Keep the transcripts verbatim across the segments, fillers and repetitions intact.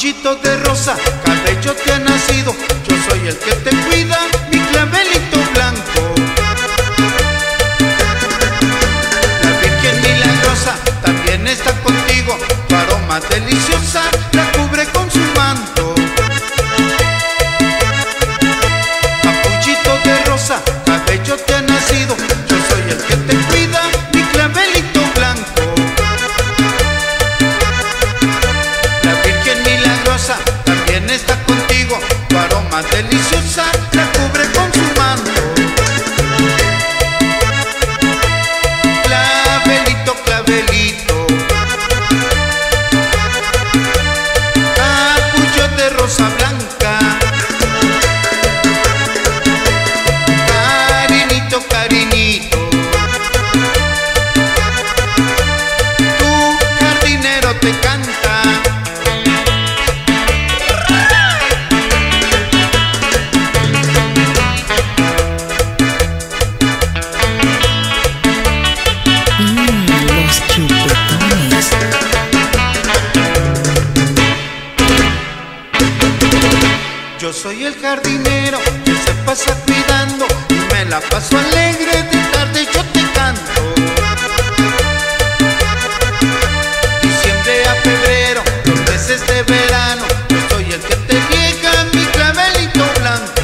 Papuchito de rosa, cabello te ha nacido, yo soy el que te cuida, mi clavelito blanco. La Virgen milagrosa también está contigo, tu aroma deliciosa la cubre con su manto. Papuchito de rosa, cabello te ha nacido, yo soy el que te cuida, mi clavelito blanco. La Virgen milagrosa también está contigo, tu aroma deliciosa la cubre con su manto. Clavelito, clavelito, capullo de rosa blanca, cariñito, cariñito, tu jardinero te canta. Yo soy el jardinero que se pasa cuidando y me la paso alegre, de tarde yo te canto. Diciembre a febrero, los meses de verano, yo soy el que te riega mi clavelito blanco.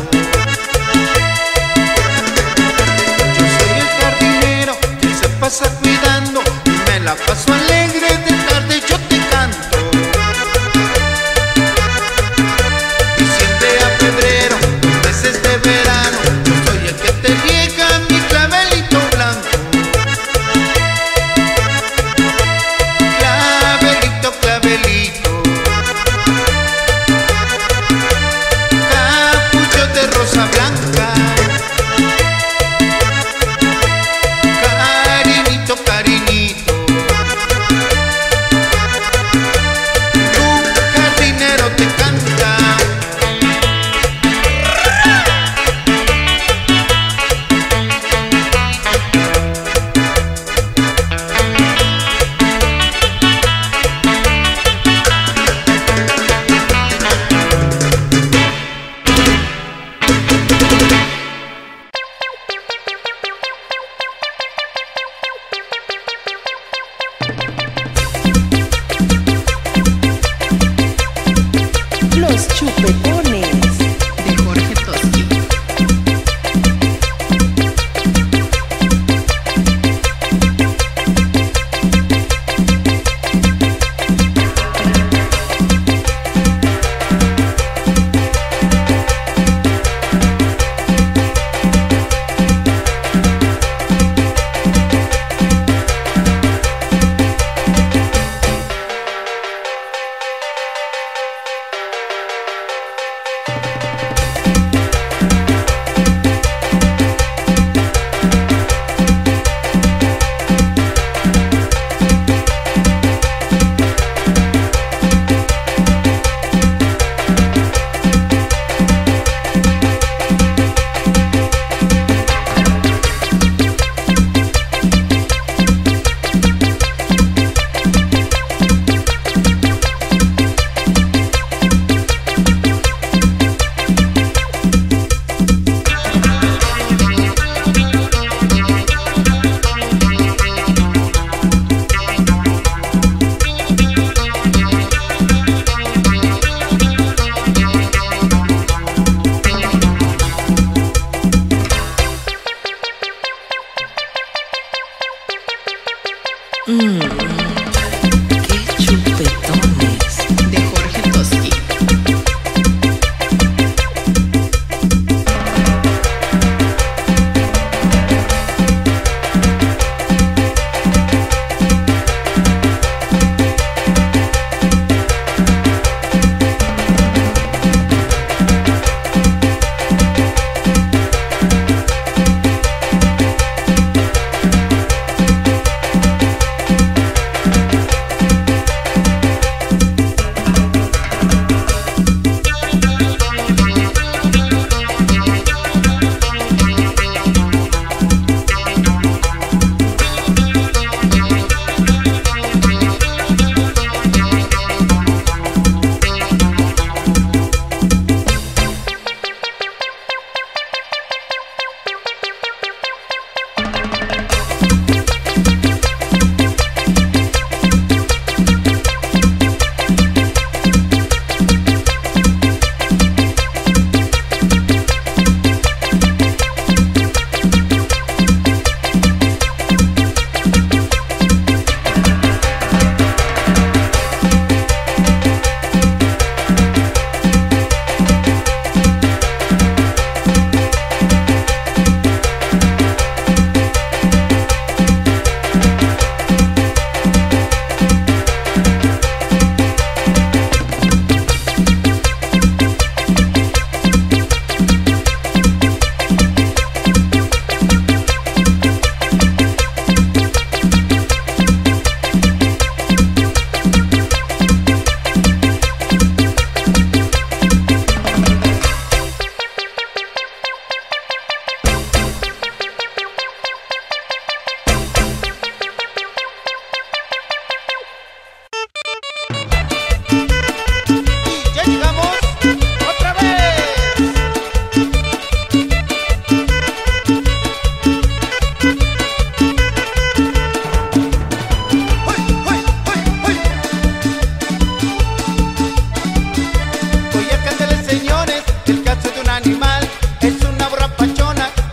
Yo soy el jardinero que se pasa cuidando y me la paso alegre, de tarde yo te canto. De verano, yo soy el que te riega mi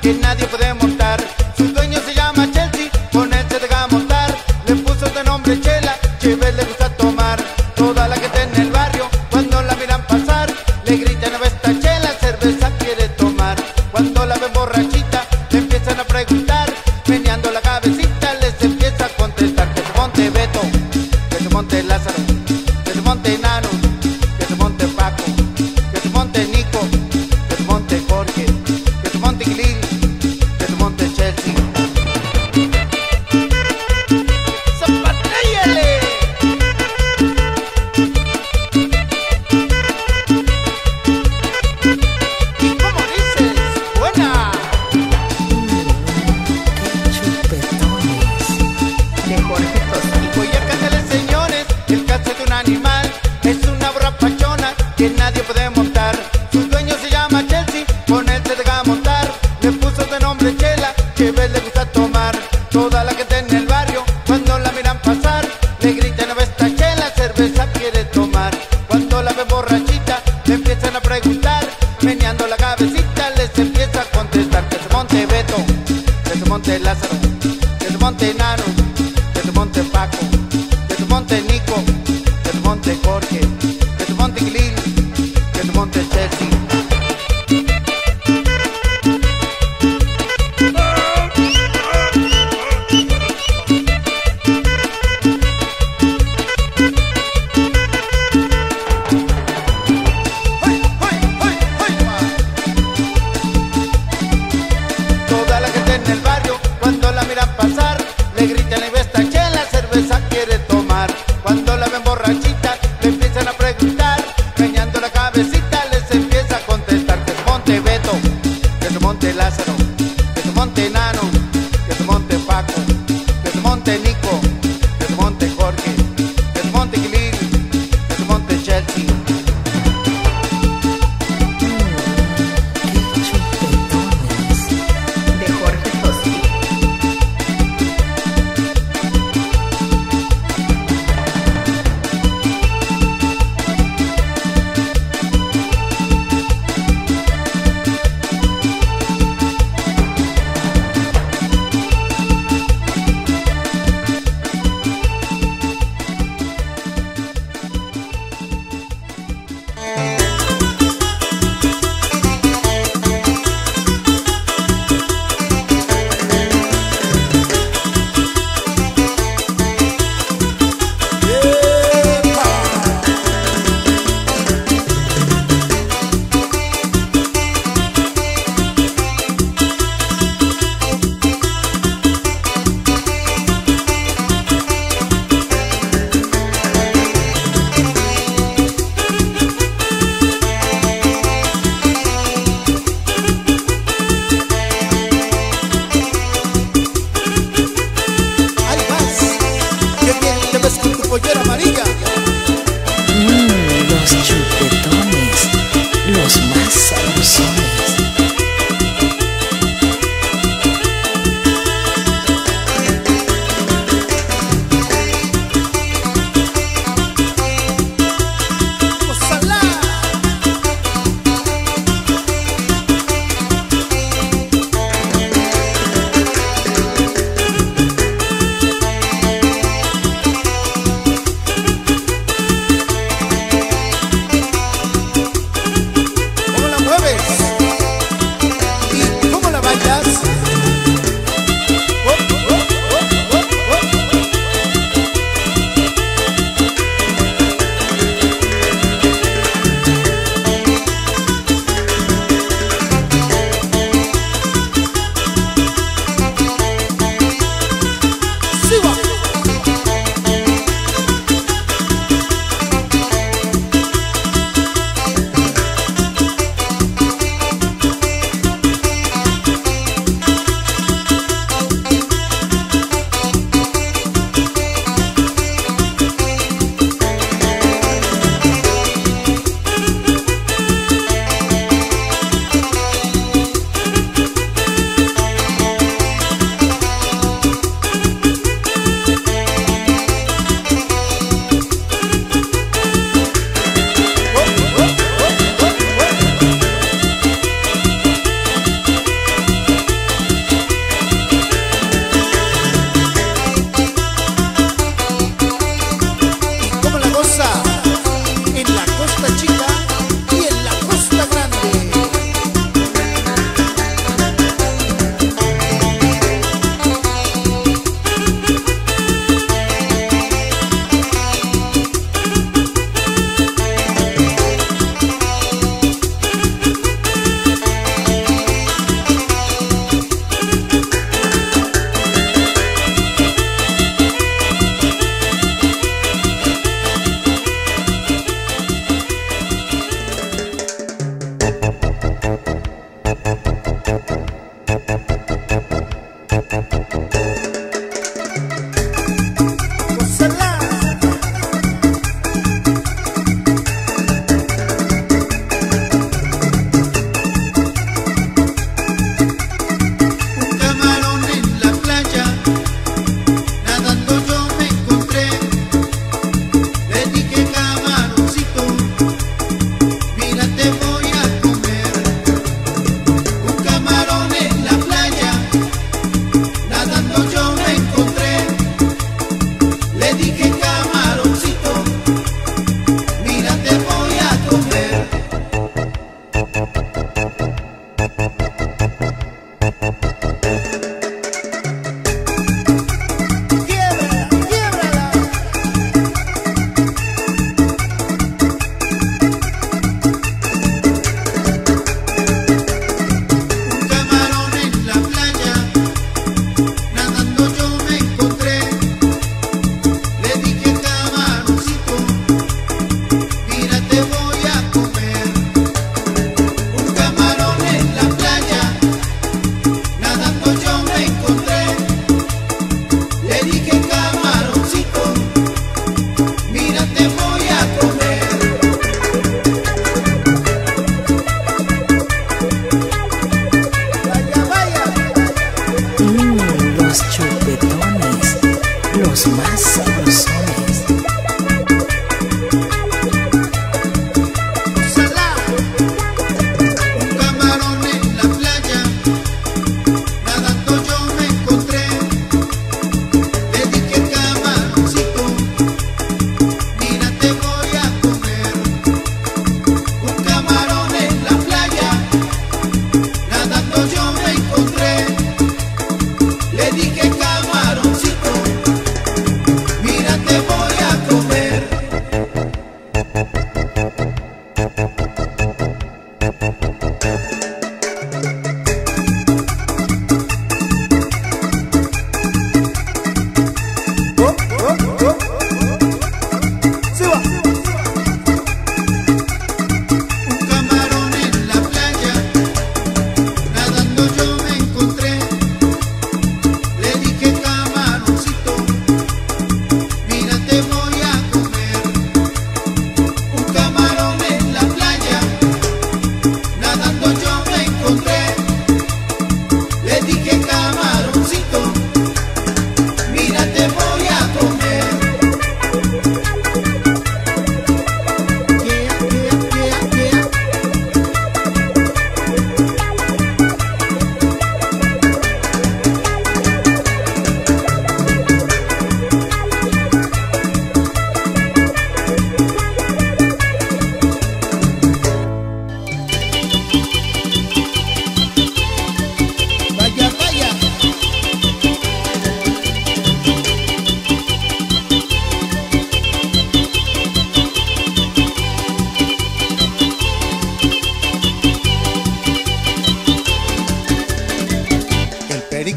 que nadie puede montar. Su dueño se llama Chelsea, con él se deja montar. Le puso de nombre Chela, Chévere le gusta tomar. Toda la gente en el barrio, cuando la miran pasar, le gritan: "No, esta Chela, cerveza quiere tomar". Cuando la ven borrachita, le empiezan a preguntar, meneando la cabecita les empieza a contestar: que se monte Beto, que se monte Lázaro, que se monte Nano, que se monte Paco, que se monte Nico, que se monte Jorge, que se monte Gilil, que se monte Chelsea. ¡Zapatréyale! ¿Y cómo dices? ¡Buena! De Jorge Tosti. Voy a cantarles, señores, el caso de un animal. Es una borrachona que nadie puede montar. Su dueño se llama Chelsea, con él se deja montar. Le puso de nombre Chela, que ves le gusta tomar. Toda la gente en el barrio, cuando la miran pasar, le gritan: "No, esta Chela, cerveza quiere tomar". Cuando la ven borrachita, le empiezan a preguntar, meneando la cabecita les empieza a contestar: que se monte Beto, que se monte Lázaro, que se monte Nano, que se monte Paco, que se monte Nico, que se monte Jorge, que se monte Gilil, que se monte Chelsea. ¡Ay, ay, ay, ay, va! Toda la gente en el barrio, cuando la miran pasar, le gritan: "Y esta Chela, cerveza quiere tomar". Cuando la ven borrachita, le empiezan a preguntar, meneando la cabecita les empieza a contestar: que se monte Beto, que se monte Lázaro, que se monte Nano, que se monte Paco, que se monte Nico, que se monte Jorge, que se monte Gilil, que se monte Chelsea. De Jorge Tosti.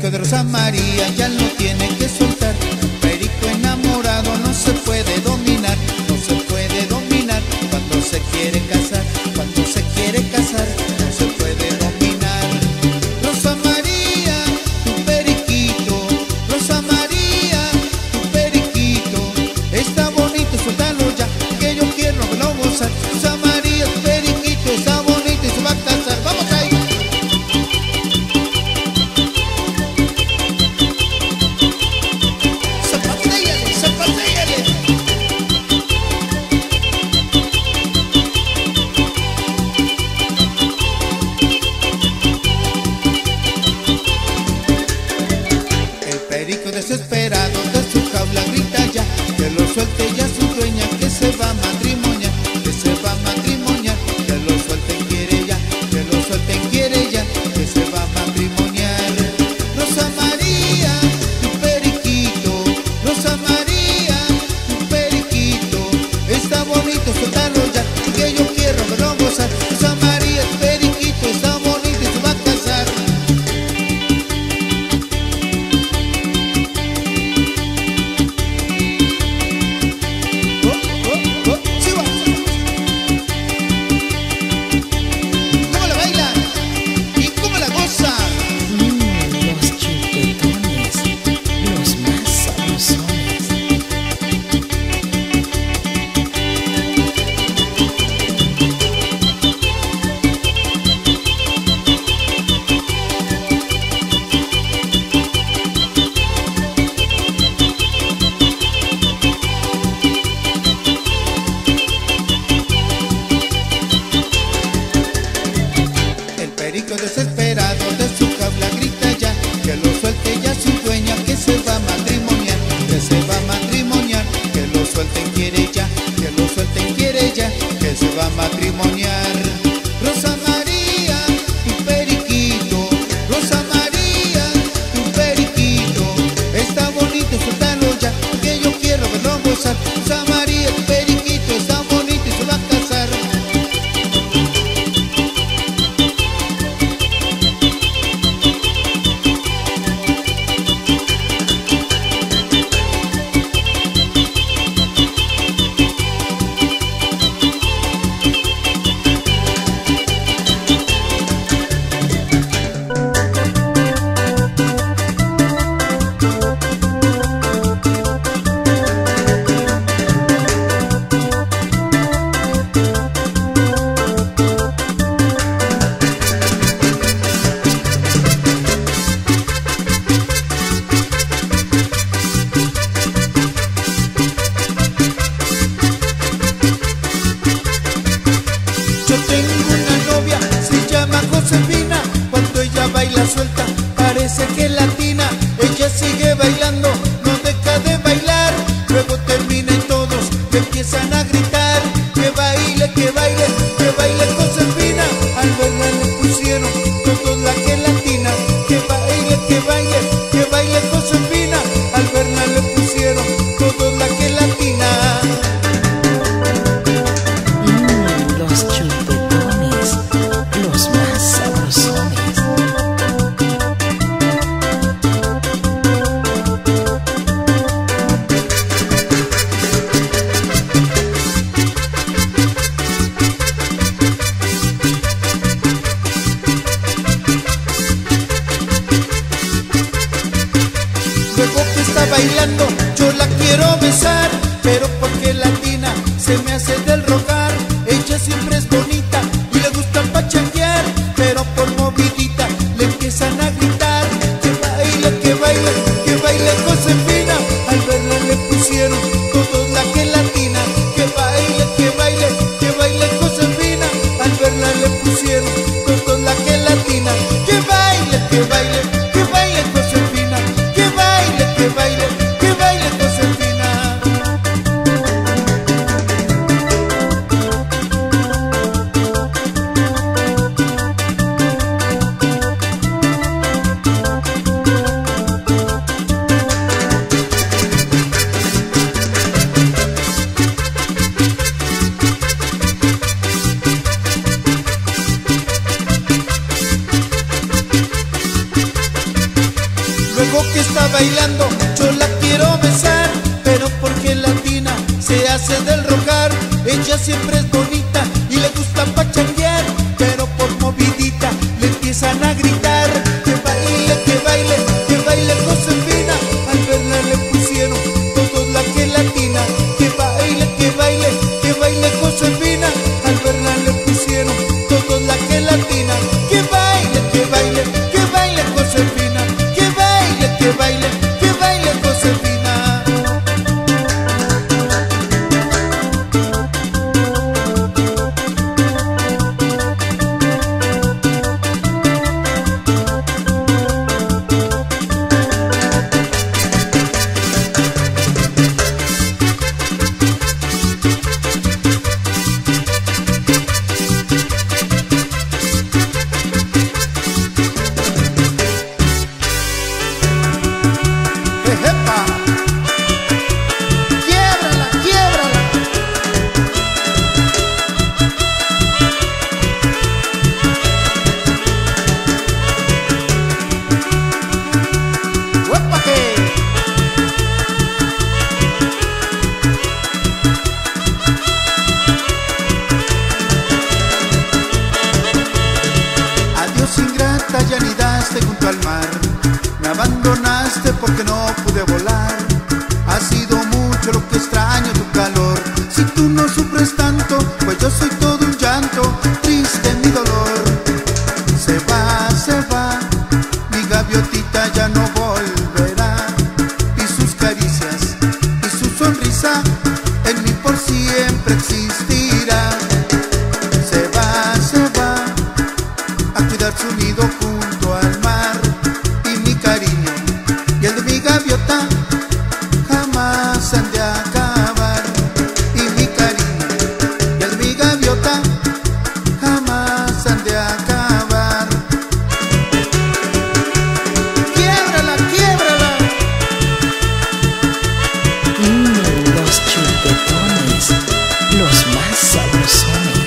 perico de Rosa María ya lo tiene que soltar. Perico enamorado no se puede dominar, no se puede dominar. Cuando se quiere casar, cuando se quiere casar, no se puede dominar. Rosa María, tu periquito, Rosa María, tu periquito, está bonito, suéltalo ya, que yo quiero verlo gozar. Rosa María, tu periquito, está bonito y se va a casar. ¡Vamos ahí! ¡Zapatéale, zapatéale! El perico desesperado de su jaula grita ya, que lo suelte ya su dueña, que se va a matrimoniar, que se va a matrimoniar, que lo suelten quiere ya, que lo suelten quiere ya, que se va a matrimoniar. Rosa María, tu periquito, Rosa María, tu periquito, está bonito, suéltalo ya, que yo quiero verlo gozar. Rosa María, tu periquito, está bonito y se va a casar. Oh, oh, oh, sí va. ¿Cómo la baila? ¿Y cómo la goza? Mm, los chupetones, los más sabrosones. El perico desesperado de su jaula grita ya, que lo suelte ya su dueña, que se va a matrimoniar, que se va a matrimoniar, que lo suelten quiere ya, que lo suelten quiere ya, que se va a matrimoniar. Rosa María, tu periquito, Rosa María, tu periquito, está bonito, suéltalo ya, que yo quiero verlo gozar. Rosa María, tu periquito, está bonito y se va a casar. Yo tengo una novia, se llama Josefina. Cuando ella baila suelta, parece que latina. Ella sigue bailando, no deja de bailar. Luego termina y todos le empiezan a gritar: que baile, que baile, que baile Josefina. Al verla le pusieron todos la que latina. Que baile, que baile, que baile Josefina. Al verla le pusieron todos la que latina. Mm, los chupetones, los más sabrosones. Luego que está bailando, yo la quiero besar, pero porque latina se me hace del rogar. Ella siempre es bonita y le gusta pachanguear, pero por movidita le empiezan a gritar: que baile, que baile, que baile Josefina. Al verla le pusieron todos la que latina. Que baile, que baile, que baile Josefina. Al verla le pusieron todos la que latina. Que baile, que baile, que baile Josefina. Que baile, que baile, que baile Josefina. dijo que está bailando, yo la quiero besar, pero porque latina se hace del rogar. Ella siempre es bonita y le gusta pachanguear, pero por movidita le empiezan a gritar que baile, que baile, que baile Josefina. Al verla le pusieron todos la que latina, que baile, que baile, que baile Josefina. Al verla le pusieron todos la que latina, que baile, que baile, que baile Josefina, que baile, que baile, que baile Josefina. ¡Ejepa! ¡Quiebrala, quiebrala! ¡Uepa que! Adiós ingrata, ya anidaste junto al mar. Me abandonaste porque no pude volar. Ha sido mucho lo que extraño tu calor. Si tú no sufres tanto, pues yo soy todo un llanto, triste mi dolor. Se va, se va, mi gaviotita ya no volverá. Y sus caricias y su sonrisa en mí por siempre existirá. Se va, se va, a cuidar su nido junto al mar. Y mi cariño y el de mi gaviota jamás han de acabar. Y mi cariño y el de mi gaviota jamás han de acabar. ¡Quiebrala, quiebrala! Mmm, los chupetones, los más sabrosones.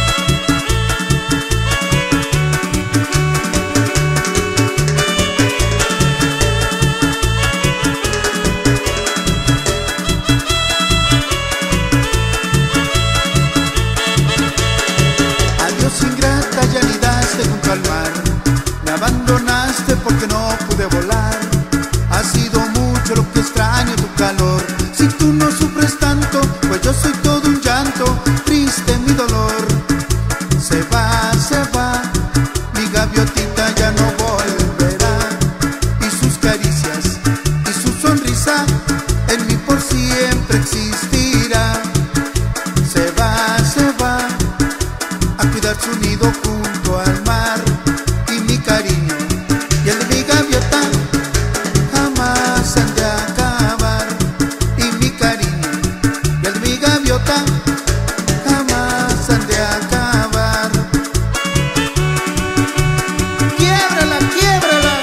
Adiós ingrata, ya anidaste junto al mar. Me abandonaste porque no pude volar. Ha sido mucho lo que extraño tu calor. Si tú no sufres tanto, pues yo soy todo un llanto, triste mi dolor. Se va, se va, mi gaviotita ya no volverá. Y sus caricias y su sonrisa en mí por siempre existirá. Se va, se va, a cuidar su nido junto al mar. Y mi cariño y el de mi gaviota jamás han de acabar. Y mi cariño y el de mi gaviota jamás han de acabar. ¡Quiebrala, quiebrala!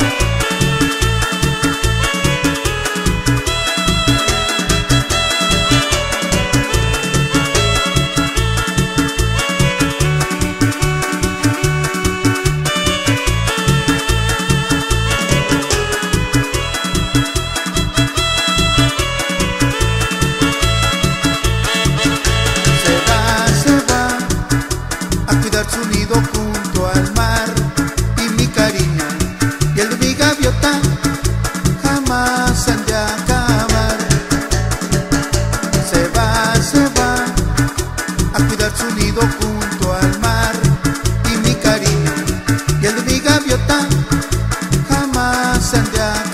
Se va, se va, a cuidar su nido junto al mar. Y mi cariño y el de mi gaviota jamás han de acabar. Se va, se va, a cuidar su nido junto al mar. Y mi cariño y el de mi gaviota jamás han de acabar.